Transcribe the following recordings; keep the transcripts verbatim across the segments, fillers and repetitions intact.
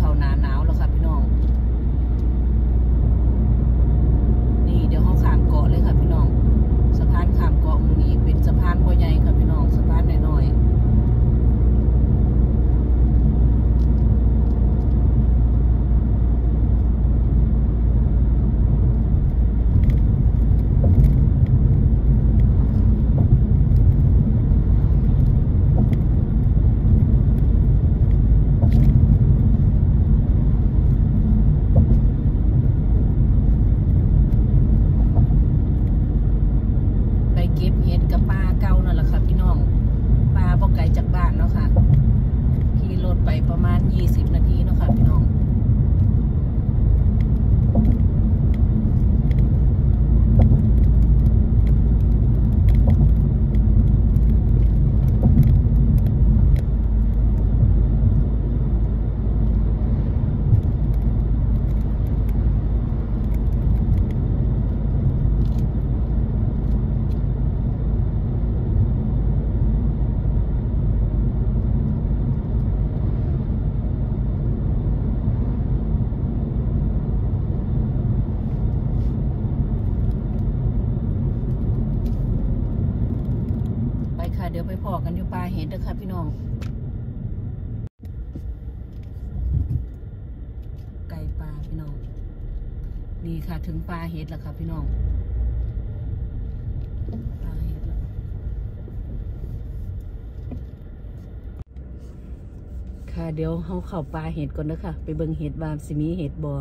เข้าหน้าหนาวแล้วค่ะพี่น้องนี่เดี๋ยวเขาข้ามเกาะเลยค่ะพี่น้องสะพานข้ามเกาะมันนี้เป็นสะพานบ่ใหญ่ค่ะพี่น้องสะพานน้อยๆเก็บเห็ดกับปลาเก่านั่นแหละค่ะพี่น้องปลาบ่ไกลจากบ้านเนาะค่ะขี่รถไปประมาณยี่สิบนาทีเนาะค่ะพี่น้องเดี๋ยวไปพอกันอยู่ปลาเห็ดเด้อค่ะพี่น้องไก่ปลาพี่น้องนี่ค่ะถึงปลาเห็ดแล้วค่ะพี่น้องปลาเห็ดแล้วค่ะเดี๋ยวเขาเข้าปลาเห็ดก่อนเด้อค่ะไปเบิ่งเห็ดบามสิมีเห็ดบ่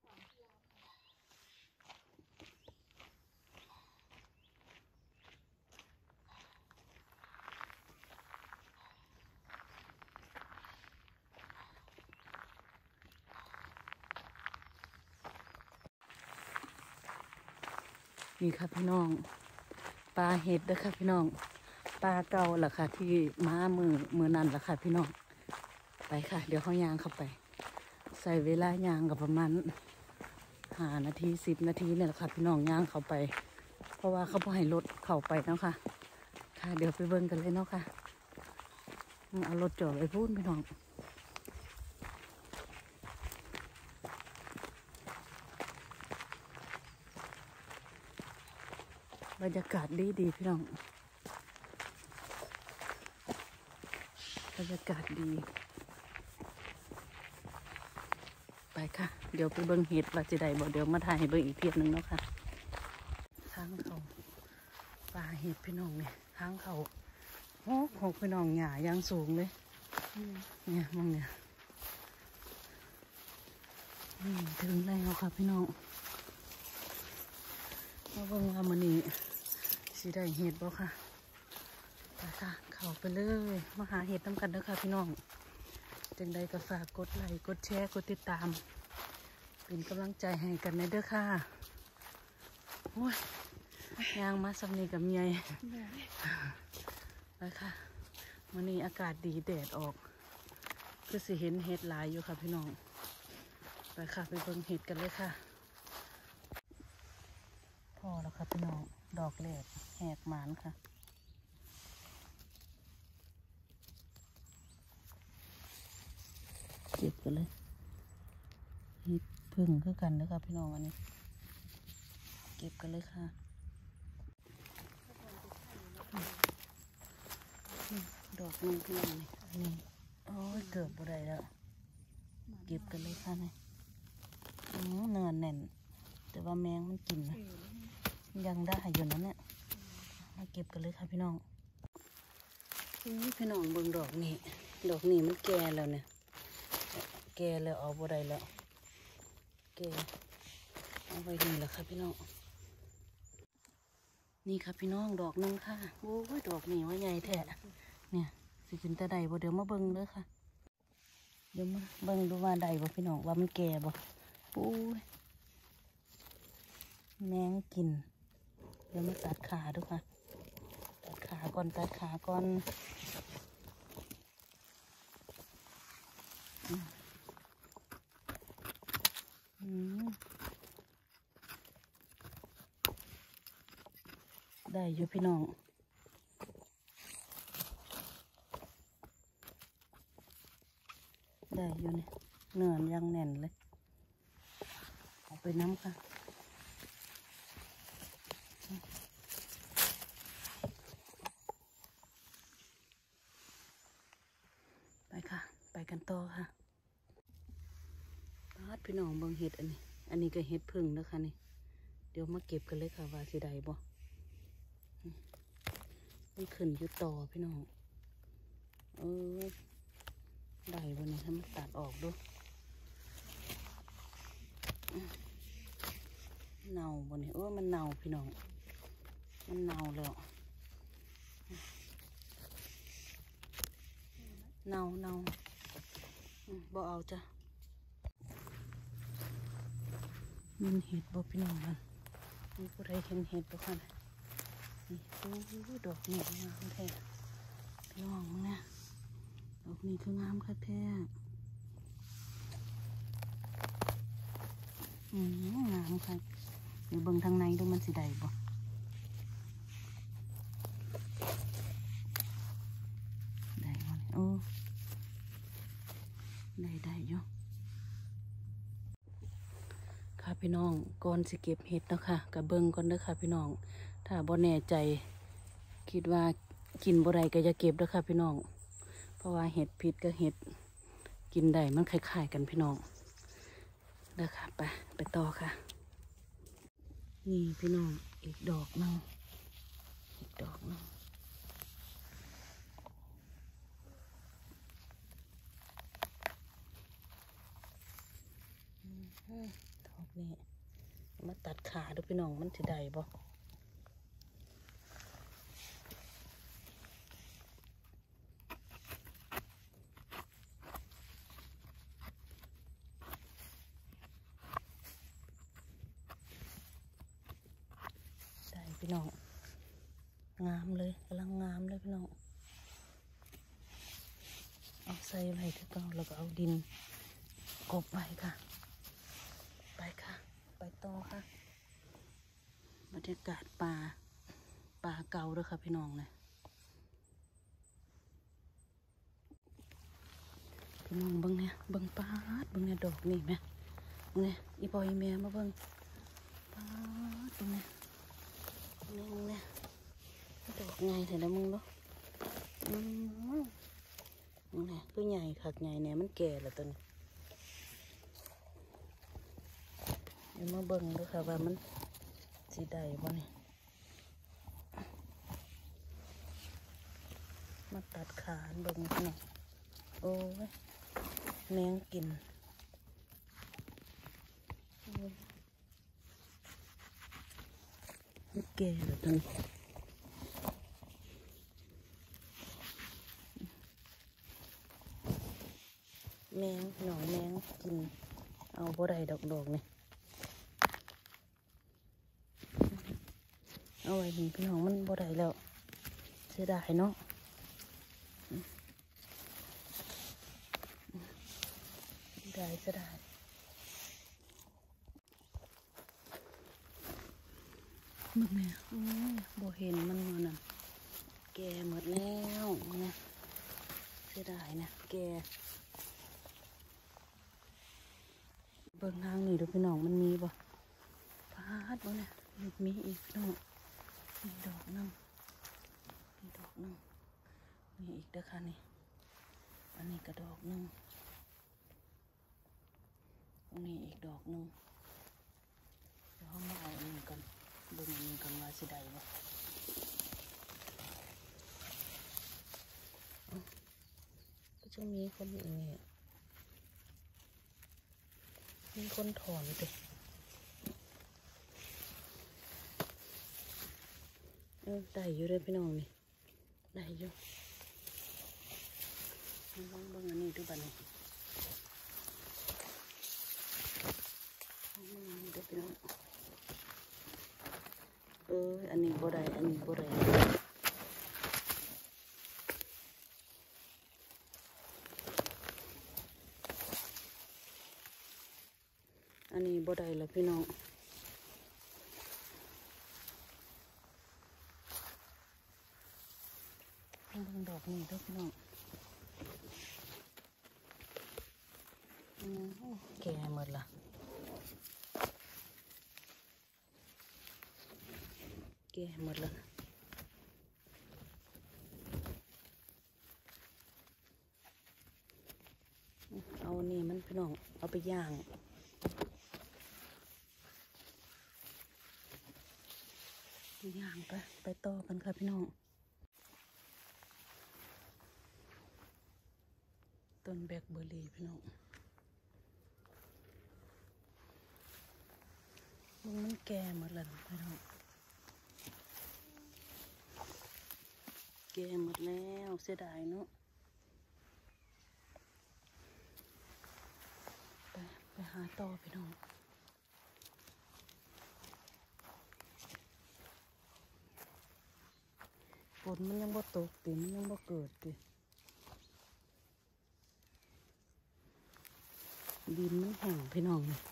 นี่ค่ะพี่น้องปลาเห็ดเด้อค่ะพี่น้องปลาเก่าล่ะค่ะที่ม้ามือมือนั่นล่ะค่ะพี่น้องไปค่ะเดี๋ยวเขาย่างเข้าไปใส่เวลาย่างกับประมาณห้านาทีสิบนาทีเนี่ยแหละค่ะพี่น้องย่างเข้าไปเพราะว่าเขาพอให้รถเข้าไปเนาะค่ะค่ะเดี๋ยวไปเบิ่งกันเลยเนาะค่ะเอารถจอดไว้พูดพี่น้องบรรยากาศดีดีพี่น้องบรรยากาศดีไปค่ะเดี๋ยวไปเบิ่งเห็ดว่าจะได้บ่เดี๋ยวมาถ่ายให้เบิ่งอีกเพียบหนึ่งเนาะค่ะทางเขาป่าเห็ดพี่น้องเนี่ยทางเขาโอ้โหพี่น้องหญ้ายังสูงเลยเนี่ยมองเนี่ยถึงแล้วค่ะพี่น้องมาเบิ่งว่ามื้อนี้สิได้เห็ดบ่ค่ะไปค่ะเข้าไปเลยมาหาเห็ดนำกันเด้อค่ะพี่น้องจังใดก็ฝากกดไลค์กดแชร์กดติดตามเป็นกำลังใจให้กันในเด้อค่ะโอ้ยยางมาสำนีกับเมียไปค่ะวันนี้อากาศดีแดดออกคือสิเห็นเห็ดหลายอยู่ค่ะพี่น้องไปค่ะไปเบิ่งเห็ดกันเลยค่ะพอแล้วค่ะพี่น้องดอกแรกแหกหมานค่ะเก็บกันเลยเห็ดพึ่งคือกันนะคะพี่น้องอันนี้เก็บกันเลยค่ะดอกนึงพี่น้องนี่อันนี้โอ้ยเกือบบ่ได้แล้วเก็บกันเลยค่ะนี่เนื้อแน่นแต่ว่าแมงมันกินนะยังได้อยู่นั้นเนี่ยมาเก็บกันเลยค่ะพี่น้องพี่น้องเบิ่งดอกนี้ดอกนี้มันแก่แล้วเนี่ยแก่แล้วเอาบ่ได้แล้วแก่เอาไว้นี่แหละค่ะพี่น้องนี่ค่ะพี่น้องดอกนึงค่ะโอ้ยดอกนี้ว่าใหญ่แท้เนี่ยสิขึ้นแต่ใดบ่เดี๋ยวมาเบิ่งเลยค่ะเดี๋ยวมาเบิ่งดูว่าใดบ่พี่น้องว่ามันแก่บ่โอ้ยแมงกินเดี๋ยวมาตัดขาดูค่ะตัดขาก่อนตัดขาก่อนอืมได้อยู่พี่น้องได้อยู่เนี่ยเนื้อยังแน่นเลยเอาไปน้ำค่ะไปค่ะไปกันต่อค่ะพาดพี่น้องเบิ่งเห็ดอันนี้อันนี้ก็เห็ดพึ่งนะคะนี่เดี๋ยวมาเก็บกันเลยค่ะว่าสิได้บ่มันขึ้นอยู่ต่อพี่น้องเออได้บ่นี่ถ้ามันตัดออกด้วยเน่าบ่นี่เออมันเน่าพี่น้องมันเน่าแล้วเน่าเน่าบ่เอาจ้ะมันเห็ดบ่พี่น้องมันมีผู้ใดเห็นเห็ดบ่คะนี่โอ้ดอกนี่งามแท้พี่น้องมึงนะดอกนี้คืองามค่ะแท้อืมงามค่ะเดี๋ยวเบิ่งทางในดูมันสิได้บ่ได้บ่โอ้ได้ได้อยู่ค่ะพี่น้องก่อนสิเก็บเห็ดแล้วค่ะกับเบิ่งก่อนเด้อค่ะพี่น้องถ้าบ่แน่ใจคิดว่ากินบ่ได้ก็จะเก็บเด้อค่ะพี่น้องเพราะว่าเห็ดพิษกับเห็ดกินได้มันคล้ายๆกันพี่น้องเด้อค่ะไปไปต่อค่ะนี่พี่น้องอีกดอกนึงอีกดอกนึงดอกนี้มาตัดขาดูพี่น้องมันจะได้บ่ได้พี่น้องงามเลยกำลังงามเลยพี่น้องเอาใส่ไว้ที่เก่าแล้วก็เอาดินกบไว้ค่ะไปค่ะไปต่อค่ะบรรยากาศป่าป่าเก่าด้วยค่ะพี่น้องเลยพี่น้องเบิ้งเนี่ยเบิ้งปาดเบิ้งเนี่ยดอกนี่ไหมเบิ้งเนี่ยอีพออีเมียมาเบิ้งปาดเบิ้งเนี่ยนี่มึงเนี่ยดอกไงเสร็จแล้วมึงเนาะอืมมึงเนี่ยคือใหญ่ขักใหญ่เนี่ยมันแก่แล้วตัวนี้เดี๋ยวมาเบิ้งด้วยค่ะว่ามันสีได้บ่เนี่ยมาตัดขาเบิ้งหน่อยโอ้ยแมงกินมันแก่แล้วตัวนี้แมงหน่อยแมงกินเอาบ่ได้ดอกดอกนี่เอาไว้หินพี่น้องมันบ่ได้แล้วเสียดายเนาะได้เสียดายมึงแม่โอ้ยบ่เห็นมันมันน่ะแก่หมดแล้วเนี่ยเสียดายนะแก่เบิ่งทางนี่ดูพี่น้องมันมีบ่พาดบ่เนี่ยมีอีกพี่น้องมีดอกนึงมีดอกนึงมีอีกเด้อค่ะนี่อันนี้ก็ดอกนึงตรงนี้อีกดอกนึงเดี๋ยวเขามาเอาอันนี้กันเบิ่งอันนี้กันว่าสิได้บ่ก็จะมีคนอย่างนี้มีคนถอนไปเออได้อยู่เลยพี่น้องนี่ได้อยู่ลองเบิ่งอันนี้ดูบ้านี่ลองเบิ่งอันนี้ดูพี่น้องเอออันนี้บ่ได้อันนี้บ่ได้อันนี้บ่ได้แล้วพี่น้องเบิ่งดอกนี้ด้วยพี่น้องอืมแก่หมดละแก่หมดละเอานี่มันพี่น้องเอาไปย่างย่างไปไปต่อกันค่ะพี่น้องต้นแบล็คเบอร์รี่พี่น้องมันแก่หมดแล้วพี่น้องแก่หมดแล้วเสียดายเนาะไปไปหาต่อพี่น้องฝนมันยังบ่ตกติมันยังบ่เกิดติดินมันแห้งพี่น้องเลย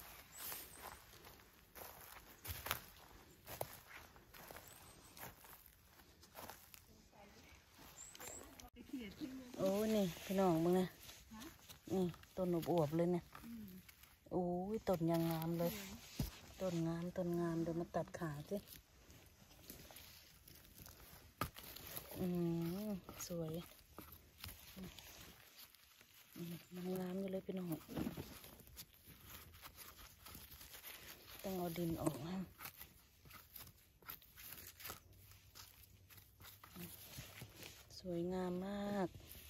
โอ้นี่พี่น้องมึงนะนี่ต้นอวบๆเลยเนี่ยโอ้ยต้นยังงามเลยต้นงามต้นงามเดี๋ยวมาตัดขาสิอืมสวยมันงามอยู่เลยพี่น้องต้องเอาดินออกนะสวยงามมาก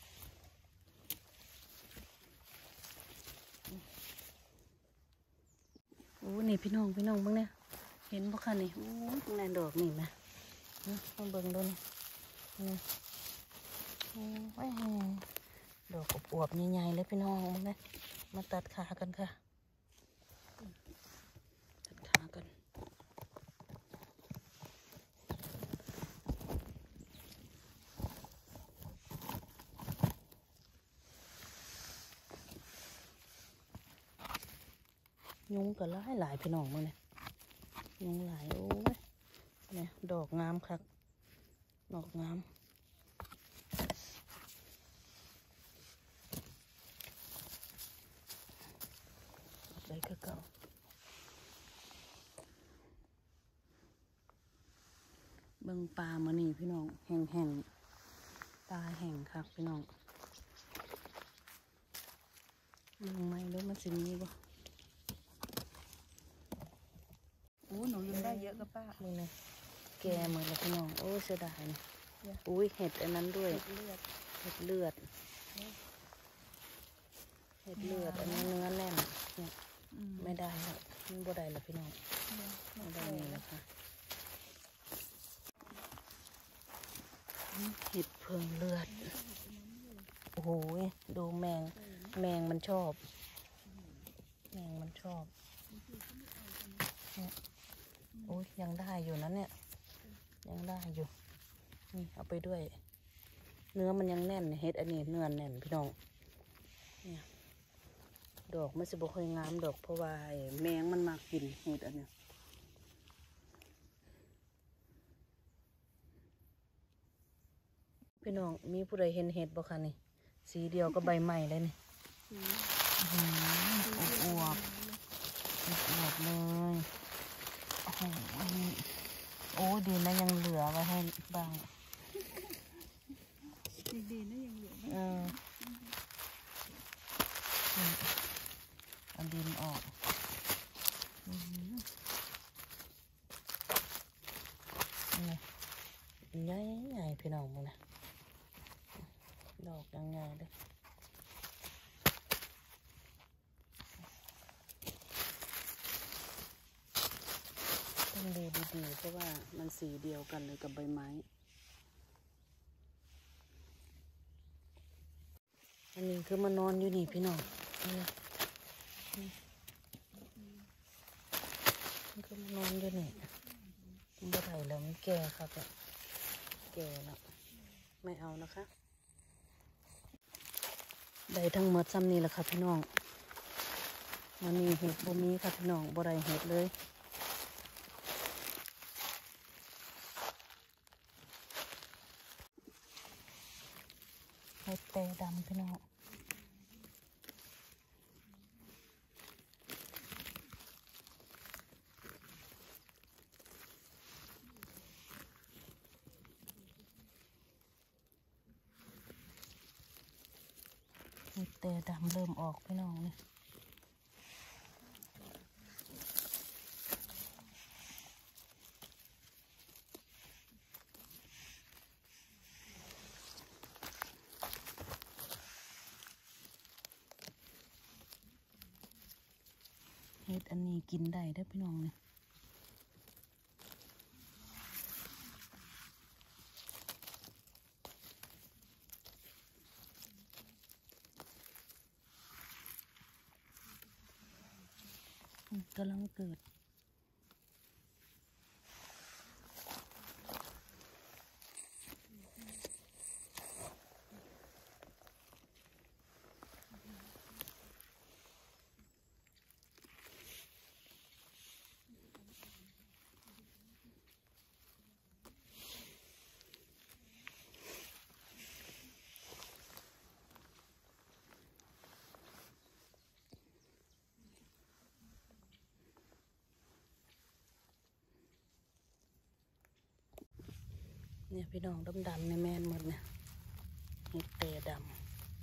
โอ้นี่พี่น้องพี่น้องบ้างเนี่ยเห็นบ่คะนี่โอ้ยตรงนั้นดอกนี่นะต้องเบิ่งดูนี่นี่โอ้ยดอกอวบๆใหญ่ๆเลยพี่น้องบ้างเนี่ยมาตัดขากันค่ะตัดขากันยุงก็หลายหลายพี่น้องมาเนี่ยยุงหลายโอ้ยเนี่ยดอกงามครับดอกงามใส่ก็เก่าเบิ่งปลามานี่พี่น้องแห้งแห้งปลาแห้งครับพี่น้องเบิ่งไหมด้วยมันสิมีบ่โอ้หนูยังได้เยอะกับป้านี่นะแกหมดแล้วพี่น้องโอ้เสียดายนะอุ้ยเห็ดอันนั้นด้วยเห็ดเลือดเห็ดเลือดอันนี้เนื้อแน่นเนี่ยไม่ได้แล้วมันบ่ได้แล้วพี่น้องไม่ได้นี่แล้วค่ะเห็ดเพิงเลือดโอ้โหดูแมงแมงมันชอบแมงมันชอบเนี่ยโอ้ยยังได้อยู่นะเนี่ยยังได้อยู่นี่เอาไปด้วยเนื้อมันยังแน่นเห็ดอันนี้เนื้อแน่นพี่น้องเนี่ยดอกไม่สบค่อยงามดอกเพราะว่าแมงมันมากินเห็ดอันนี้พี่น้องมีผู้ใดเห็นเห็ดบ่คะนี่สีเดียวก็ใบใหม่เลยนี่อวบอวบเลยโอ้โหโอ้ดีนะยังเหลือไว้ให้บ้างดีนะยังเหลือเออเอาดินออกนี่ใหญ่ใหญ่พี่น้องมึงนะดอกยังใหญ่เลยต้องดูดีๆเพราะว่ามันสีเดียวกันเลยกับใบไม้อันนี้คือมานอนอยู่นี่พี่น้องนี่มันคือมานอนอยู่นี่มันบ่ได้แล้วมันแก่ครับแก่แล้วไม่เอานะคะได้ทั้งหมดซ้ำนี่แหละค่ะพี่น้องมันมีเห็ดบ่มีค่ะพี่น้องบ่ได้เห็ดเลยเห็ดเตดำพี่น้องแต่ดำเริ่มออกพี่น้องนี่เห็ดอันนี้กินได้ได้พี่น้องนี่กำลังเกิดเนี่ยพี่น้องดำๆในแม่นหมดเนี่ยเห็ดแต่ดำ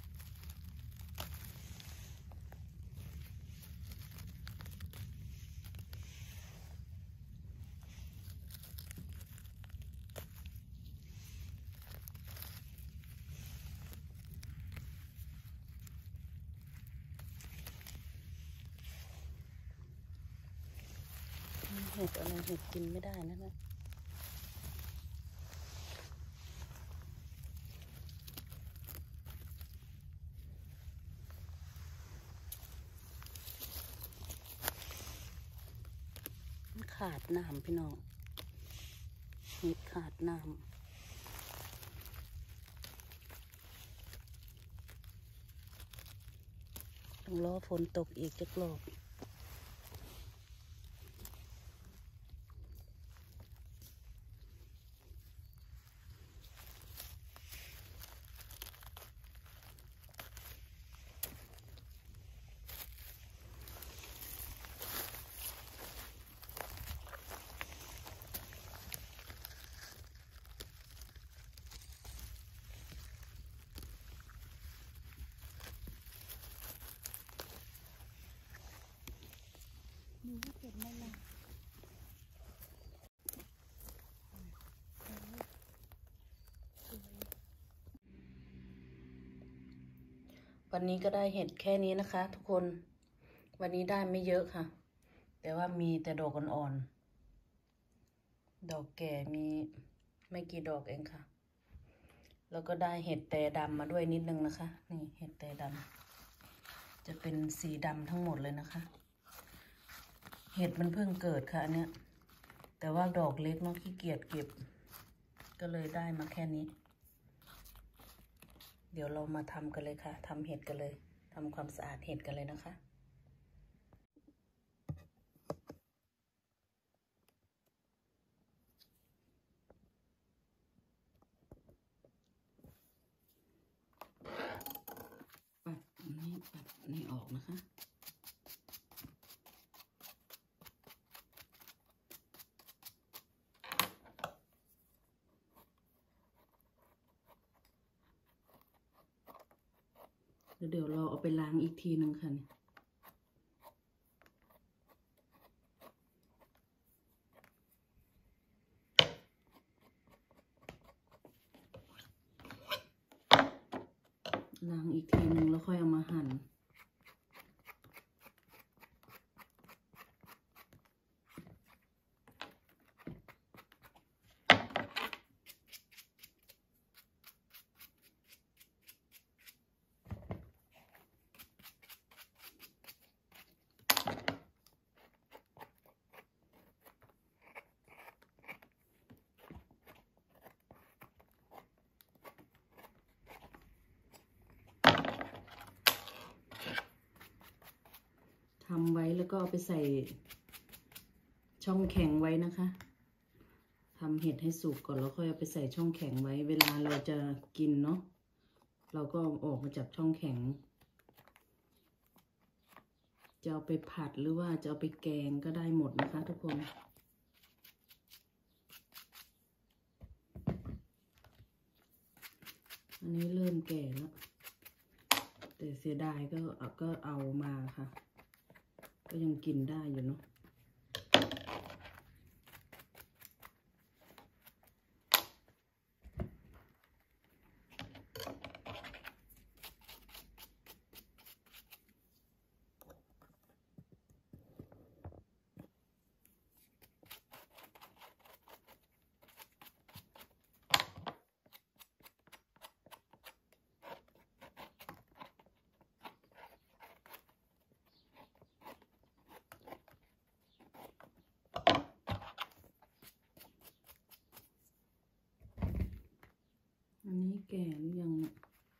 เห็ดอะไรเห็ดกินไม่ได้นะนะขาดน้ำพี่น้องเห็ดขาดน้ำต้องรอฝนตกอีกจะกรอบดูให้เสร็จไหมล่ะวันนี้ก็ได้เห็ดแค่นี้นะคะทุกคนวันนี้ได้ไม่เยอะค่ะแต่ว่ามีแต่ดอกอ่อนๆดอกแก่มีไม่กี่ดอกเองค่ะแล้วก็ได้เห็ดแต่ดำมาด้วยนิดนึงนะคะนี่เห็ดแต่ดำจะเป็นสีดำทั้งหมดเลยนะคะเห็ดมันเพิ่งเกิดค่ะอันเนี้ยแต่ว่าดอกเล็กเนาะขี้เกียจเก็บก็เลยได้มาแค่นี้เดี๋ยวเรามาทำกันเลยค่ะทำเห็ดกันเลยทำความสะอาดเห็ดกันเลยนะคะปัดอันนี้ปัดอันนี้ออกนะคะเดี๋ยวเราเอาไปล้างอีกทีหนึ่งค่ะล้างอีกทีหนึ่งแล้วค่อยเอามาหั่นทำไว้แล้วก็เอาไปใส่ช่องแข็งไว้นะคะทำเห็ดให้สุกก่อนแล้วค่อยเอาไปใส่ช่องแข็งไว้เวลาเราจะกินเนาะเราก็ออกมาจากช่องแข็งจะเอาไปผัดหรือว่าจะเอาไปแกงก็ได้หมดนะคะทุกคนอันนี้เริ่มแก่แล้วแต่เสียดายก็ก็เอามาค่ะก็ยังกินได้อยู่เนาะอันนี้แก่หรือยังเนี่ย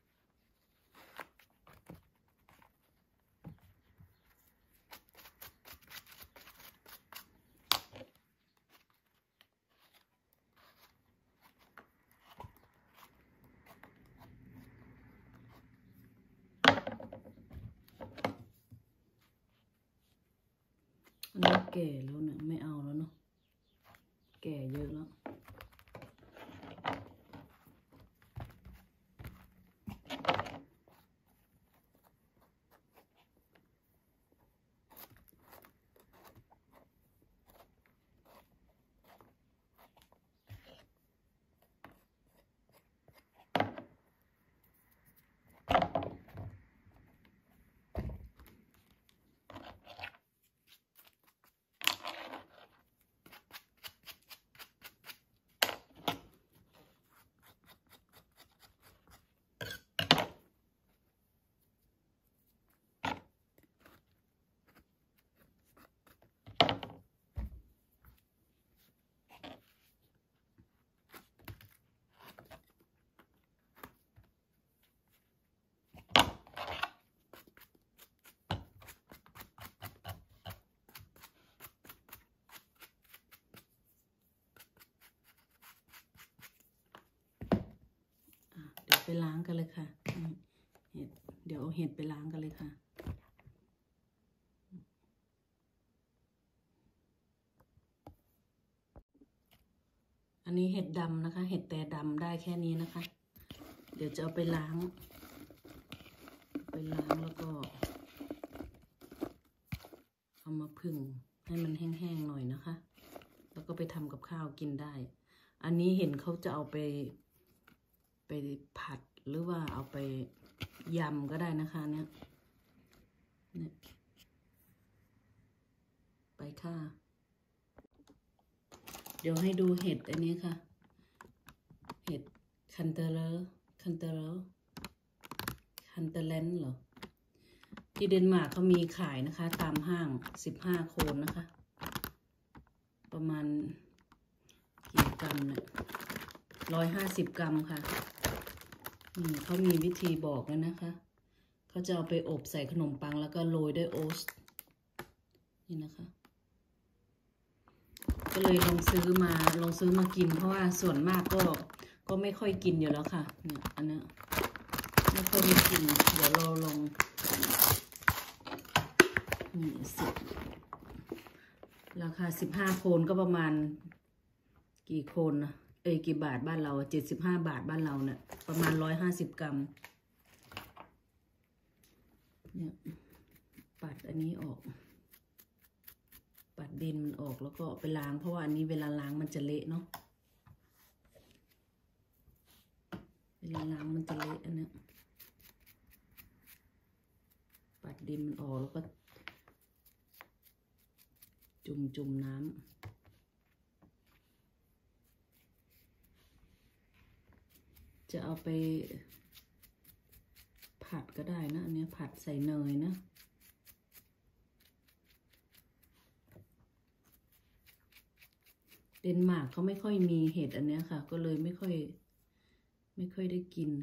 อันนี้แก่แล้วเนี่ยไม่เอาแล้วเนาะแก่เยอะแล้วไปล้างกันเลยค่ะเห็ดเดี๋ยวเอาเห็ดไปล้างกันเลยค่ะอันนี้เห็ดดำนะคะเห็ดแต่ดำได้แค่นี้นะคะเดี๋ยวจะเอาไปล้างไปล้างแล้วก็เอามาผึ่งให้มันแห้งๆหน่อยนะคะแล้วก็ไปทำกับข้าวกินได้อันนี้เห็นเขาจะเอาไปไปผัดหรือว่าเอาไปยำก็ได้นะคะเนี่ยเนี่ยไปค่ะเดี๋ยวให้ดูเห็ดอันนี้ค่ะเห็ดคันเตเลอร์คันเตเลอร์คันเตเลนเหรอที่เดนมาร์กเขามีขายนะคะตามห้างสิบห้าโคนนะคะประมาณกี่กรัมเนี่ยร้อยห้าสิบกรัมค่ะเขามีวิธีบอกแล้วนะคะเขาจะเอาไปอบใส่ขนมปังแล้วก็โรยด้วยโอ๊ตนี่นะคะก็เลยลองซื้อมาลองซื้อมากินเพราะว่าส่วนมากก็ก็ไม่ค่อยกินอยู่แล้วค่ะเนี่ยอันนี้ไม่ค่อยได้กินเดี๋ยวเราลองนี่สิราคาสิบห้าโคนก็ประมาณกี่โคนนะเอ้ยกี่บาทบ้านเราเจ็ดสิบห้าบาทบ้านเราเนี่ยประมาณร้อยห้าสิบกรัมเนี่ยปัดอันนี้ออกปัดดินมันออกแล้วก็ไปล้างเพราะว่าอันนี้เวลาล้างมันจะเละเนาะเวลาล้างมันจะเละอันนี้ปัดดินมันออกแล้วก็จุ่มจุ่มน้ำจะเอาไปผัดก็ได้นะอันนี้ผัดใส่เนยนะเดนมาร์กเขาไม่ค่อยมีเห็ดอันนี้ค่ะก็เลยไม่ค่อยไม่ค่อยได้กิน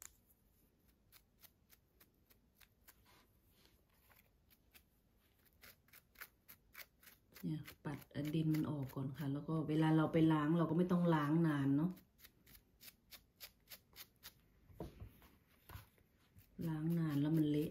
เนี่ยปัดดินมันออกก่อนค่ะแล้วก็เวลาเราไปล้างเราก็ไม่ต้องล้างนานเนาะล้างนานแล้วมันเละ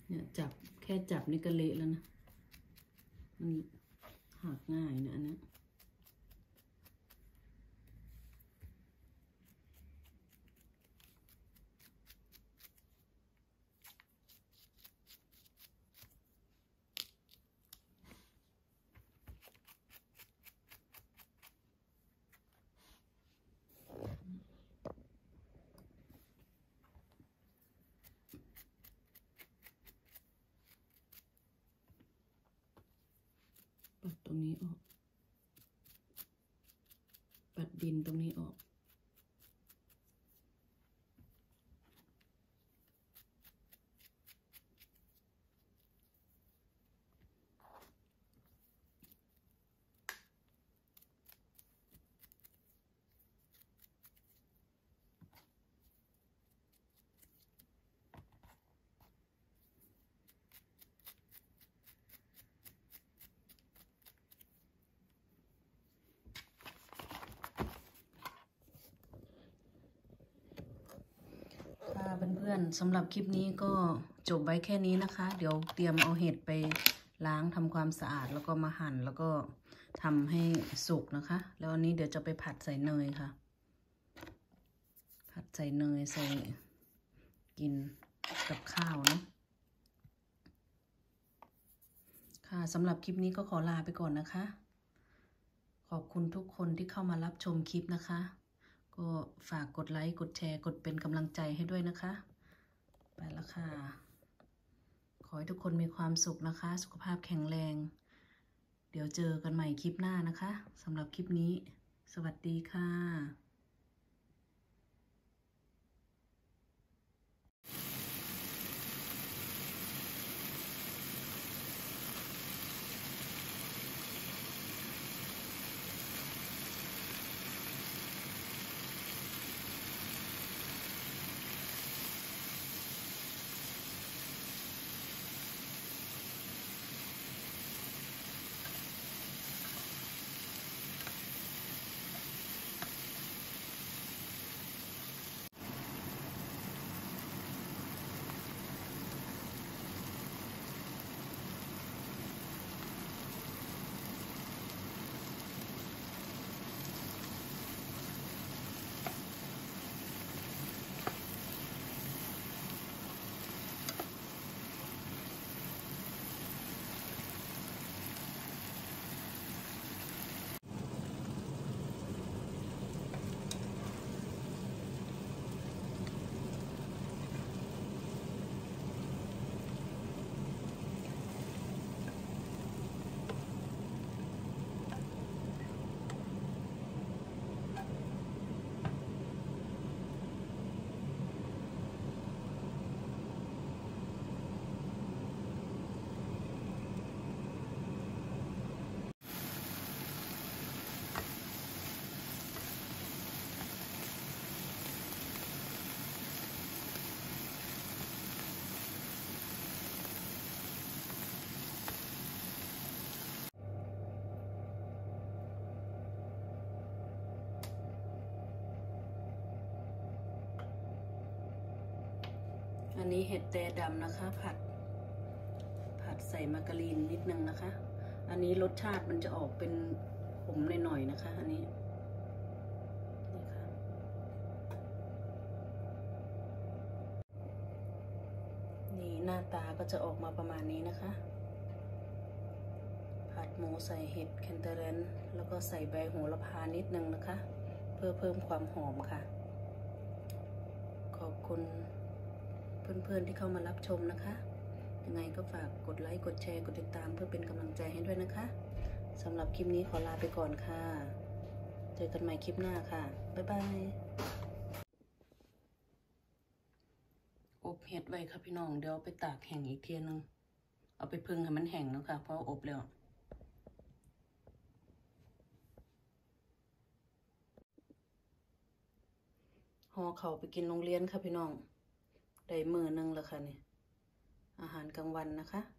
เนี่ยจับแค่จับนี่ก็เละแล้วนะมันหักง่ายนะอันนี้ปัดตรงนี้ออกปัดดินตรงนี้ออกเพื่อนๆสำหรับคลิปนี้ก็จบไว้แค่นี้นะคะเดี๋ยวเตรียมเอาเห็ดไปล้างทำความสะอาดแล้วก็มาหั่นแล้วก็ทำให้สุกนะคะแล้วอันนี้เดี๋ยวจะไปผัดใส่เนยค่ะผัดใส่เนยใส่กินกับข้าวเนาะค่ะสำหรับคลิปนี้ก็ขอลาไปก่อนนะคะขอบคุณทุกคนที่เข้ามารับชมคลิปนะคะก็ฝากกดไลค์กดแชร์กดเป็นกำลังใจให้ด้วยนะคะไปแล้วค่ะขอให้ทุกคนมีความสุขนะคะสุขภาพแข็งแรงเดี๋ยวเจอกันใหม่คลิปหน้านะคะสำหรับคลิปนี้สวัสดีค่ะอันนี้เห็ดแต่ดำนะคะผัดผัดใส่มาการีนนิดนึงนะคะอันนี้รสชาติมันจะออกเป็นขมหน่อยๆนะคะอันนี้นี่ค่ะนี่หน้าตาก็จะออกมาประมาณนี้นะคะผัดหมูใส่เห็ดแคนเตอร์เรนแล้วก็ใส่ใบโหระพานิดนึงนะคะเพื่อเพิ่มความหอมค่ะขอบคุณเพื่อนๆที่เข้ามารับชมนะคะยังไงก็ฝากกดไลค์กดแชร์กดติดตามเพื่อเป็นกำลังใจให้ด้วยนะคะสำหรับคลิปนี้ขอลาไปก่อนค่ะเจอกันใหม่คลิปหน้าค่ะบ๊ายบายอบเห็ดไว้ค่ะพี่น้องเดี๋ยวไปตากแห้งอีกเทียนึงเอาไปพึ่งให้มันแห้งแล้วค่ะเพราะอบแล้วห่อเขาไปกินโรงเรียนค่ะพี่น้องได้มื้อนึงแล้วค่ะนี่อาหารกลางวันนะคะ